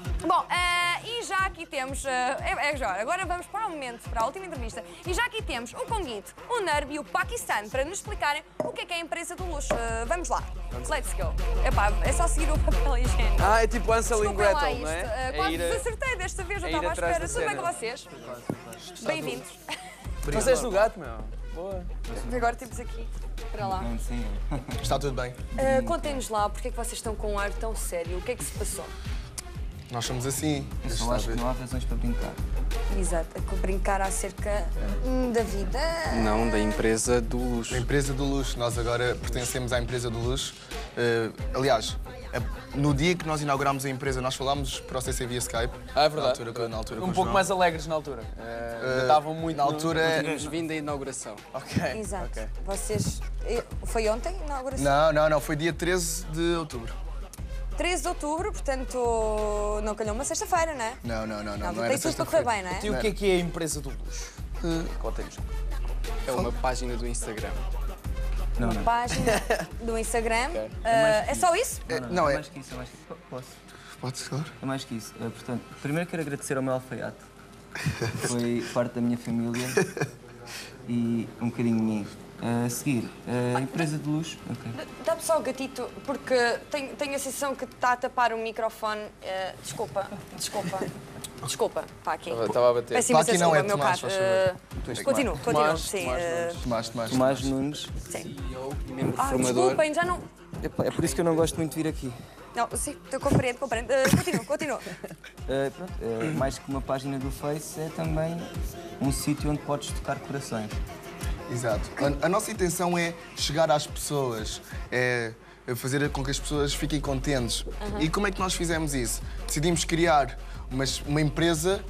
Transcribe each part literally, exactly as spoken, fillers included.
Bom, uh, e já aqui temos... Uh, é, é agora, agora vamos para o momento, para a última entrevista. E já aqui temos o Conguito, o Nerb e o Paquistano para nos explicarem o que é que é a empresa do luxo. Uh, vamos lá. Let's go. Epá, é só seguir o papel higiênico. Ah, é tipo Hansel e Gretel, isto. não é? Uh, quase vos acertei desta vez, eu estava à espera. Tudo bem com vocês? Bem-vindos. Vocês do gato, meu. Boa. Agora temos aqui. Para lá. Sim. Está tudo bem. Uh, Contem-nos lá porque é que vocês estão com um ar tão sério. O que é que se passou? Nós somos assim. Eu só acho que não há razões para brincar. Exato, a brincar acerca hum, da vida. Não, da empresa do luxo. Da empresa do luxo. Nós agora pertencemos à empresa do luxo. Uh, aliás, a, no dia que nós inaugurámos a empresa, nós falámos para o C C via Skype. Ah, é verdade. Na altura, na altura, um com o pouco João. mais alegres na altura. Uh, uh, estavam muito... Na altura... No... Tínhamos vindo da inauguração. Ok. Exato. Okay. Vocês... Foi ontem a inauguração? Não, não, não. Foi dia treze de outubro. treze de outubro, portanto, não calhou uma sexta-feira, não é? Não, não, não. Não, não, não tem era tudo para correr bem, não é? E o que é que é a empresa do luxo? Uh, Contem-nos. É uma página do Instagram. Não, uma não. página do Instagram. Okay. Uh, é, é só isso? É, Não, não, é é... mais que isso, é mais que isso. Posso? Pode-se, claro. É mais que isso. Uh, portanto, primeiro quero agradecer ao meu alfaiate. Foi parte da minha família e um bocadinho de mim. Uh, a seguir, a uh, empresa de luxo. Okay. Dá-me só o gatito, porque tenho, tenho a sensação que está a tapar o microfone. Uh, desculpa, desculpa. Desculpa, está aqui. Estava a bater. Peço imensa Pá, aqui não desculpa, é meu Tomás, caro. faz favor. Uh, continuo, continuo. Tomás, Sim, Tomás uh, Tomás, Tomás. Tomás Nunes. sim. Membro Ah, formador. desculpem, já não... Epá, é por isso que eu não gosto muito de vir aqui. Não, sim, eu compreendo, compreendo. Uh, continuo, continuo. Uh, pronto, uh, mais que uma página do Face, é também um sítio onde podes tocar corações. Exato. A, a nossa intenção é chegar às pessoas, é fazer com que as pessoas fiquem contentes. Uhum. E como é que nós fizemos isso? Decidimos criar uma, uma empresa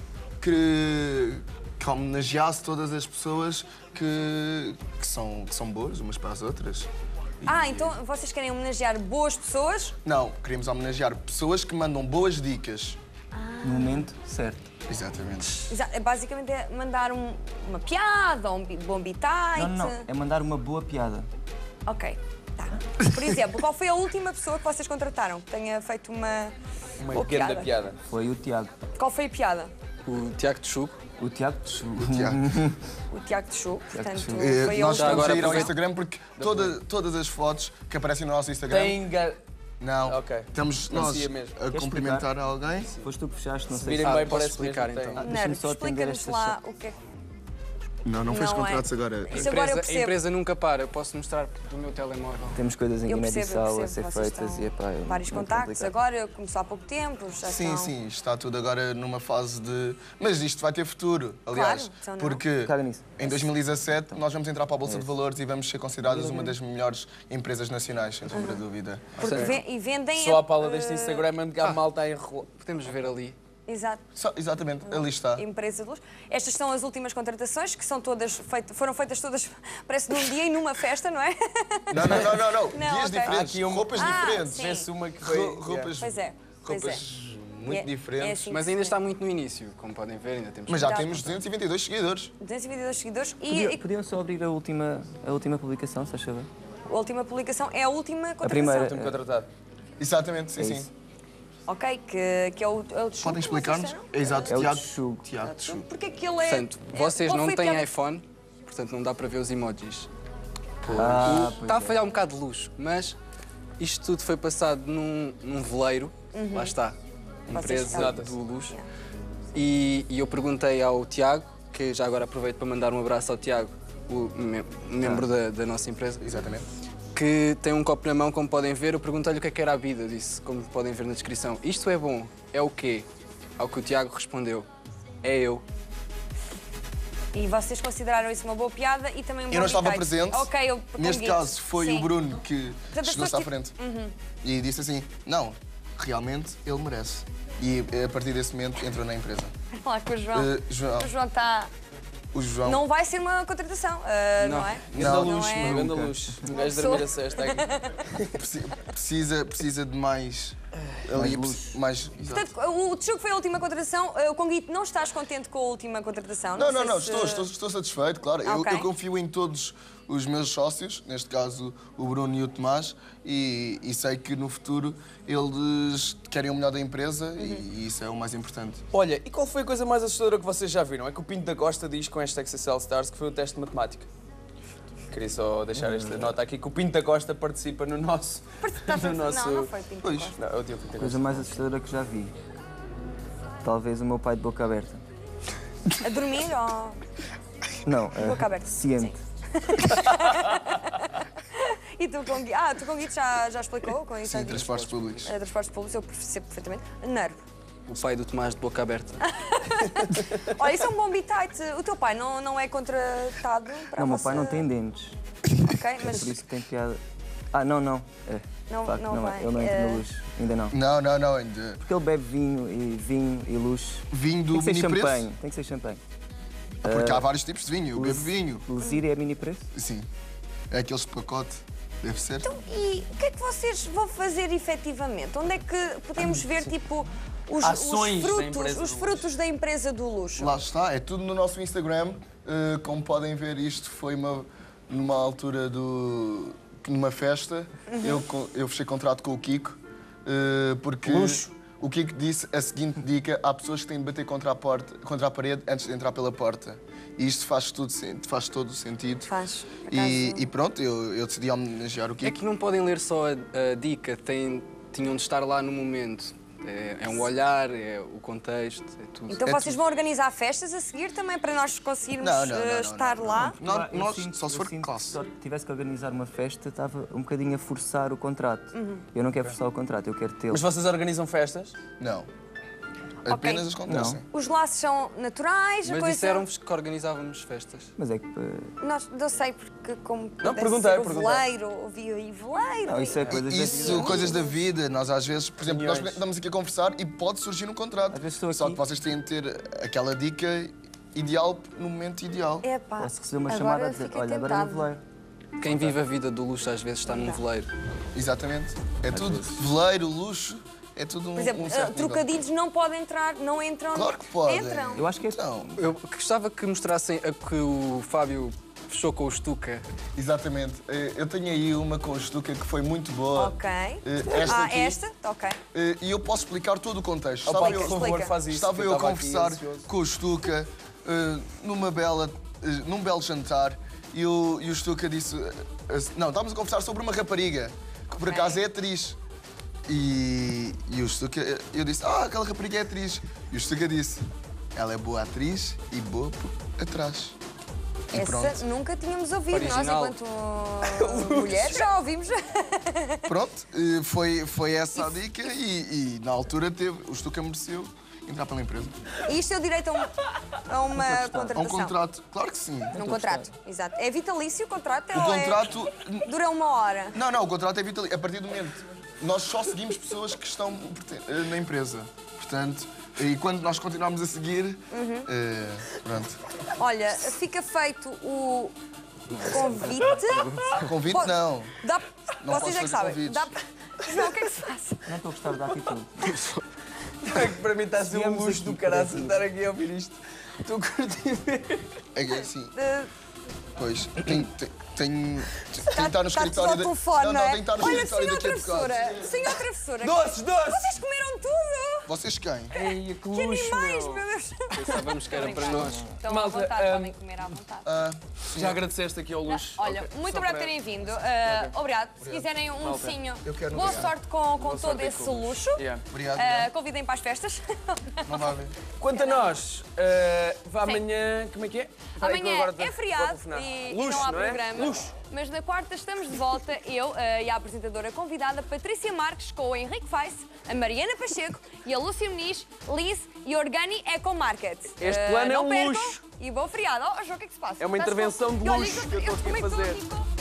que, que homenageasse todas as pessoas que, que, são, que são boas umas para as outras. Ah, então vocês querem homenagear boas pessoas? Não, queremos homenagear pessoas que mandam boas dicas. No momento certo. Exatamente. Exa basicamente é mandar um, uma piada ou um bom bitite. Não, não, é mandar uma boa piada. Ok, tá. Por exemplo, qual foi a última pessoa que vocês contrataram que tenha feito uma, Uma boa pequena piada? piada. Foi o Tiago. Qual foi a piada? O Tiago de Chuco. O Tiago de Chuco. Tiago. O Tiago de Chu, portanto, Chu. Eh, foi nós ele estamos agora a ir ao apresenta- Instagram porque toda, todas as fotos que aparecem no nosso Instagram... Tem... ga- Não, Ok. estamos Não nós se ia mesmo. a cumprimentar alguém. Foste tu que fechaste, não Se sei virem se... bem, posso parece explicar, mesmo que então? tem. deixa-me Nerv, só atender explica-nos esta lá cha- o que é que... Não, não fez Não é. contratos agora. Isso A agora eu empresa, a percebo. empresa nunca para. Eu posso mostrar do meu telemóvel. Temos coisas em Eu percebo, eu Guiné-Bissau a percebo. ser Vocês feitas estão e, epá, é vários muito contactos complicado. agora, começou há pouco tempo, já Sim, estão... sim, está tudo agora numa fase de... Mas isto vai ter futuro, aliás. Claro, então não. Porque Caga nisso. em dois mil e dezassete nós vamos entrar para a Bolsa de Valores e vamos ser consideradas uma das melhores empresas nacionais, sem sombra de dúvida. Porque ve- e vendem... Só a pala deste eh, Instagram onde a malta está enrolada. Podemos ver ali. Exato. Só- exatamente, ali está. Empresa de luz. Estas são as últimas contratações, que são todas feitas, foram feitas todas, parece num dia e numa festa, não é? Não, não, não, não, não. Não, Dias ok. diferentes, Há aqui um- roupas Ah, diferentes. sim. Vê-se uma que foi... Ro- roupas Pois é, pois roupas é. muito E é- diferentes. é assim Mas que ainda se está vê. muito no início, como podem ver, ainda temos... Mas já Dá- temos duzentos e vinte e dois seguidores. duzentos e vinte e dois seguidores e, Podia- e Podiam só abrir a última, a última publicação, se achava? a última publicação é a última contratação. primeira. Último contratado. Exatamente, sim, É sim. isso. Ok, que, que é o, é o de Chuco, Podem explicar-nos? vocês disseram? É exato, É o Tiago. Tchugo. Tiago Tchugo. Porque é que ele é... Portanto, é- vocês qual não foi a têm piada? iPhone, portanto não dá para ver os emojis. Ah, O- pois Está a é. falhar um bocado de luz, mas isto tudo foi passado num, num veleiro, lá está, empresa estavam- do luxo. E, e eu perguntei ao Tiago, que já agora aproveito para mandar um abraço ao Tiago, o mem- membro da, da nossa empresa, Exatamente. que tem um copo na mão, como podem ver. Eu perguntei-lhe o que é que era a vida, disse, como podem ver na descrição. Isto é bom, é o quê? Ao que o Tiago respondeu, é eu. E vocês consideraram isso uma boa piada e também um bom Eu não estava bitite. presente. Ok, eu Neste conguito. caso foi Sim. o Bruno que Portanto, as chegou-se à pessoas frente. E disse assim, não, realmente ele merece. E a partir desse momento entrou na empresa. Olha lá com o João. Eh, João. O João está... O João... Não vai ser uma contratação, uh, não. é? Ganda Não, luxo, não é- meu, ganda Nunca. luxo. Um gajo pessoa- dormir a cesta aqui. Preci- Precisa, precisa de mais ali luxo. mais. Exato. Portanto, o Tchuco foi a última contratação. O Conguito, não estás contente com a última contratação? Não, não, sei não, se- estou, estou, estou satisfeito, claro. Eu, Ok. eu confio em todos os meus sócios, neste caso o Bruno e o Tomás, e, e sei que no futuro eles querem o melhor da empresa Uhum. e, e isso é o mais importante. Olha, e qual foi a coisa mais assustadora que vocês já viram? É que o Pinto da Costa diz com esta Excel Stars que foi o teste de matemática. Queria só deixar esta nota aqui que o Pinto da Costa participa no nosso. Estás a- no nosso... Não, não foi Pinto. Pois. Costa. Não, é o teu Pinto da A coisa Costa. mais assustadora que já vi. Talvez o meu pai de boca aberta. A dormir ou... Não, Boca eh, aberta. ciente. E tu, Conguito? Ah, tu, Conguito, já, já explicou? Com isso Sim, transportes públicos. É, transportes públicos, eu percebo perfeitamente. Nervo. O pai do Tomás de boca aberta. Olha, isso é um bom bitite. O teu pai não, não é contratado para Não, o meu você- pai não tem dentes. Ok, mas... Por isso que tem piada. Ah, não, não. É. Não- de facto, não não, vai. é. Ele não entra Eh, no luxo. Ainda não. Não, não, não, ainda. Porque ele bebe vinho e vinho e luxo. Vinho Tem do que ser mini champanhe. preço. Tem que ser champanhe. Porque há vários tipos de vinho, eu bebo vinho. Lesir é mini preço? Sim. É aqueles de pacote, deve ser. E o que é que vocês vão fazer efetivamente? Onde é que podemos ver, tipo, os, Ações os da frutos, empresa os do frutos da empresa do luxo? Lá está, é tudo no nosso Instagram. Uh, como podem ver, isto foi uma, numa altura do. numa festa. Uhum. Eu, co- eu fechei contrato com o Kiko. uh, porque Luxo. o Kiko disse a seguinte dica: há pessoas que têm de bater contra a, porta, contra a parede antes de entrar pela porta. E isto faz, tudo, sen- faz todo o sentido. Faz. por E, acaso- e pronto, eu, eu decidi homenagear o É Kiko. que não podem ler só a, a dica, têm, tinham de estar lá no momento. É, é um olhar, é o contexto, é tudo. Então é vocês tudo. vão organizar festas a seguir também para nós conseguirmos Não, não, não, eh, não, estar não, lá? Não, Eu nós, sinto- só se eu for sinto que classe. Se eu tivesse que organizar uma festa, estava um bocadinho a forçar o contrato. Uhum. Eu não quero forçar o contrato, eu quero tê-lo. Mas vocês organizam festas? Não. Apenas Ok. acontecem. Os laços são naturais, a Mas coisa... disseram-vos que organizávamos festas. Mas é que. eh, Nós, eu sei, porque como pudesse perguntei, ser o perguntei. veleiro, ouvi aí veleiro... Não, isso é coisas da Isso, vida. coisas da vida, nós às vezes, por exemplo, nós Reuniões. estamos aqui a conversar e pode surgir um contrato. Às vezes estou Só aqui- que vocês têm de ter aquela dica ideal no momento ideal. Epá, Posso receber uma agora chamada a dizer: fiquei olha, agora é no tentada. veleiro. Quem vive a vida do luxo às vezes está num veleiro. Exatamente. É tudo veleiro, luxo, é tudo um, Por exemplo, um eh, certo nível. trocadilhos não podem entrar, não entram... Claro que podem. Entram. Eu acho que é. Não, Eu gostava que mostrassem a que o Fábio fechou com o Stuka. exatamente. Eh, Eu tenho aí uma com o Stuka que foi muito boa. Ok. Eh, Esta ah, aqui. esta? Ok. Eh, E eu posso explicar todo o contexto. Opa, Estava por eu, favor, explica. faz isso. estava que eu a estava aqui conversar ansioso. com o Stuka eh, numa bela, eh, num belo jantar e o, e o Stuka disse... eh, eh, não, estávamos a conversar sobre uma rapariga que por Ok. acaso é atriz. E, e o Stuka... eh, Eu disse, ah, aquela rapariga é atriz. E o Stuka disse, ela é boa atriz e boa por atrás. E Essa pronto. nunca tínhamos ouvido. Original. Nós, enquanto mulheres, já ouvimos. Pronto, eh, foi, foi essa a dica e, e na altura teve, o Stuka mereceu entrar pela empresa. E isto é o direito a, um- a uma Há contratação. um contrato, claro que sim. Num contrato, exato. É vitalício o contrato? O ou é- contrato. Dura uma hora. Não, não, o contrato é vitalício. A partir do momento. Nós só seguimos pessoas que estão eh, na empresa. Portanto, e quando nós continuarmos a seguir. Uhum. eh, pronto. Olha, fica feito o convite. Convite Pô, não. Dá... Não Vocês posso é que fazer sabem. convites. Dá... Não, o que é que se faz? Não estou a gostar da atitude. É que para mim está a ser um Viemos luxo aqui do para caralho isso. estar aqui a ouvir isto. Estou a curtir ver. É que assim. Eh, Pois, tenho. tenho, tenho tenho que estar no Está escritório. ao de- telefone, não, não não, é? tenho que estar no Olha, escritório senhor daqui a bocado. professora, senhor professora. Doces, doces! Vocês comeram tudo! Vocês quem? Ei, que Que luxo, animais, meu. meu Deus! Pensávamos que era para nós. Estão Malta, à vontade, ah, podem comer à vontade. Ah, Já agradeceste aqui ao luxo. Olha, Ok, muito só obrigado por para- terem vindo. Ah, Obrigado. Se quiserem um Malta, docinho, eu quero um boa obrigado. sorte com, com Boa todo sorte aí esse com o luxo. Yeah. obrigado. Ah, obrigado. convidem para as festas. Não vai haver. Quanto a nós, eh, vá amanhã. Como é que é? Espera aí que eu Amanhã agora é vou feriado telefonar. e Luxo, não há não é? programa. Luxo. Mas na quarta estamos de volta, eu ah, e a apresentadora convidada Patrícia Marques com o Henrique Feiss, a Mariana Pacheco e a Lúcia Muniz, Liz e Organi Eco Market. Este Ah, plano é não um percam luxo. E bom feriado. Oh, João, o que é que se passa? É uma Estás intervenção com- de E olha, luxo que eu estou aqui a também estou fazer. aqui com-